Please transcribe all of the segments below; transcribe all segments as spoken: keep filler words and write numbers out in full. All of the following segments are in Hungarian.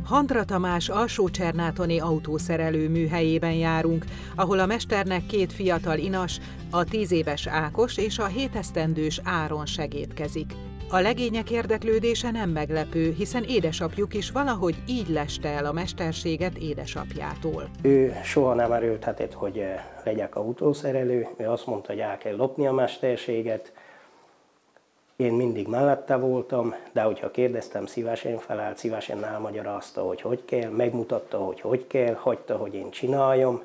Handra Tamás alsó-csernátoni autószerelő műhelyében járunk, ahol a mesternek két fiatal inas, a tíz éves Ákos és a hét esztendős Áron segédkezik. A legények érdeklődése nem meglepő, hiszen édesapjuk is valahogy így leste el a mesterséget édesapjától. Ő soha nem erőltetett, hogy legyek autószerelő, ő azt mondta, hogy el kell lopni a mesterséget. Én mindig mellette voltam, de hogyha kérdeztem, szívesen felelt, szívesen elmagyarázta, hogy hogy kell, megmutatta, hogy hogy kell, hagyta, hogy én csináljam.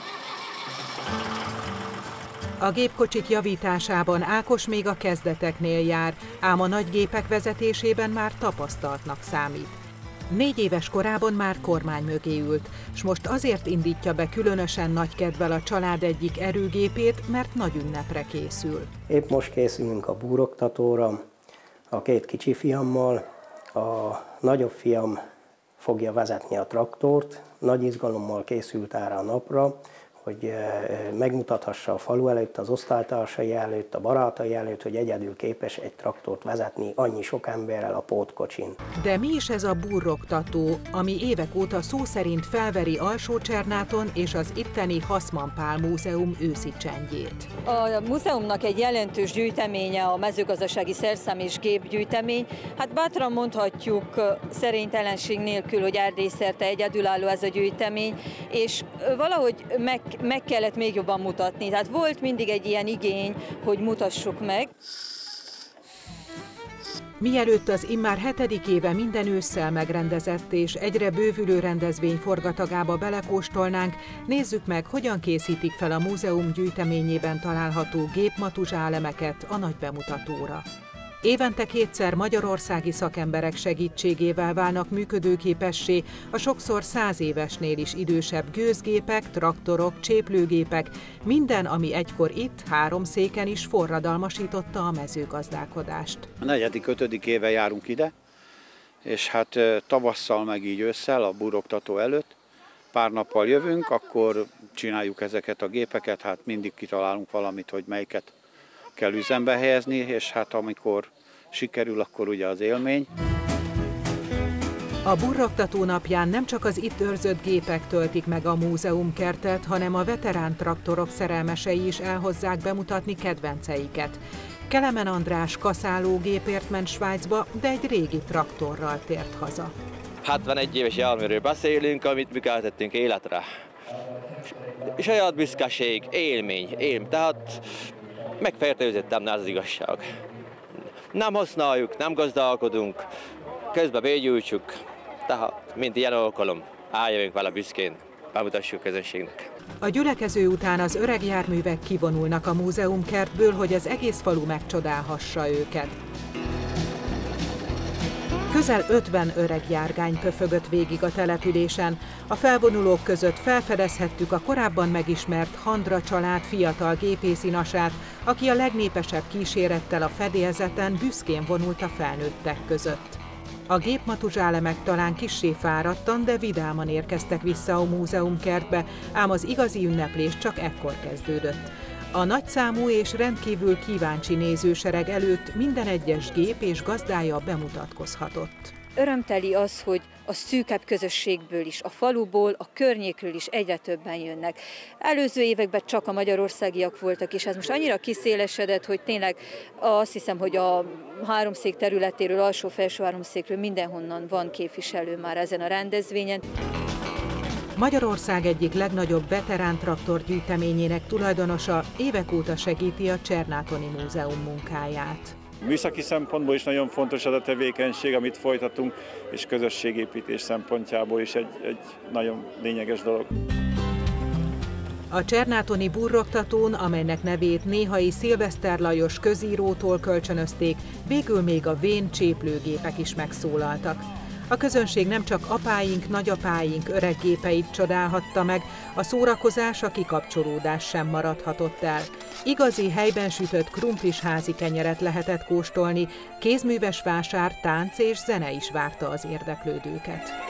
A gépkocsik javításában Ákos még a kezdeteknél jár, ám a nagy gépek vezetésében már tapasztaltnak számít. Négy éves korában már kormány mögé ült, s most azért indítja be különösen nagy kedvel a család egyik erőgépét, mert nagy ünnepre készül. Épp most készülünk a búroktatóra, a két kicsi fiammal. A nagyobb fiam fogja vezetni a traktort, nagy izgalommal készült erre a napra, hogy megmutathassa a falu előtt, az osztálytársai előtt, a barátai előtt, hogy egyedül képes egy traktort vezetni annyi sok emberrel a pótkocsin. De mi is ez a burroktató, ami évek óta szó szerint felveri Alsó-Csernáton és az itteni Haszman Pál Múzeum őszi csendjét? A múzeumnak egy jelentős gyűjteménye a mezőgazdasági szerszám és gépgyűjtemény. Hát bátran mondhatjuk szerénytelenség nélkül, hogy Erdélyszerte egyedülálló ez a gyűjtemény, és valahogy meg meg kellett még jobban mutatni. Tehát volt mindig egy ilyen igény, hogy mutassuk meg. Mielőtt az immár hetedik éve minden ősszel megrendezett és egyre bővülő rendezvény forgatagába belekóstolnánk, nézzük meg, hogyan készítik fel a múzeum gyűjteményében található gépmatuzsálemeket a nagy bemutatóra. Évente kétszer magyarországi szakemberek segítségével válnak működőképessé a sokszor száz évesnél is idősebb gőzgépek, traktorok, cséplőgépek, minden, ami egykor itt, három széken is forradalmasította a mezőgazdálkodást. A negyedik, ötödik éve járunk ide, és hát tavasszal meg így ősszel, a burroktató előtt, pár nappal jövünk, akkor csináljuk ezeket a gépeket, hát mindig kitalálunk valamit, hogy melyiket kell üzembe helyezni, és hát amikor sikerül, akkor ugye az élmény. A burroktató napján nem csak az itt őrzött gépek töltik meg a múzeumkertet, hanem a veterán traktorok szerelmesei is elhozzák bemutatni kedvenceiket. Kelemen András kaszálógépért ment Svájcba, de egy régi traktorral tért haza. hetvenegy éves járműről beszélünk, amit mi keltettünk életre. Saját büszkeség, élmény, élmény. Tehát megfertőzöttem, ez az igazság. Nem használjuk, nem gazdálkodunk, közben begyújtsuk, tehát mint ilyen alkalom, álljunk vele büszkén, bemutassuk közönségnek. A gyülekező után az öreg járművek kivonulnak a múzeumkertből, hogy az egész falu megcsodálhassa őket. Közel ötven öreg járgány pöfögött végig a településen. A felvonulók között felfedezhettük a korábban megismert Handra család fiatal gépészinasát, aki a legnépesebb kísérettel a fedélzeten büszkén vonult a felnőttek között. A gépmatuzsálemek talán kissé fáradtan, de vidáman érkeztek vissza a múzeumkertbe, ám az igazi ünneplés csak ekkor kezdődött. A nagyszámú és rendkívül kíváncsi nézősereg előtt minden egyes gép és gazdája bemutatkozhatott. Örömteli az, hogy a szűkebb közösségből is, a faluból, a környékről is egyre többen jönnek. Előző években csak a magyarországiak voltak, és ez most annyira kiszélesedett, hogy tényleg azt hiszem, hogy a háromszék területéről, alsó-felső háromszékről mindenhonnan van képviselő már ezen a rendezvényen. Magyarország egyik legnagyobb veterán traktor gyűjteményének tulajdonosa évek óta segíti a Csernátoni Múzeum munkáját. Műszaki szempontból is nagyon fontos ez a tevékenység, amit folytatunk, és közösségépítés szempontjából is egy, egy nagyon lényeges dolog. A csernátoni burroktatón, amelynek nevét néhai Szilveszter Lajos közírótól kölcsönözték, végül még a vén cséplőgépek is megszólaltak. A közönség nem csak apáink, nagyapáink öreg gépeit csodálhatta meg, a szórakozás, a kikapcsolódás sem maradhatott el. Igazi helyben sütött krumplis házi kenyeret lehetett kóstolni, kézműves vásár, tánc és zene is várta az érdeklődőket.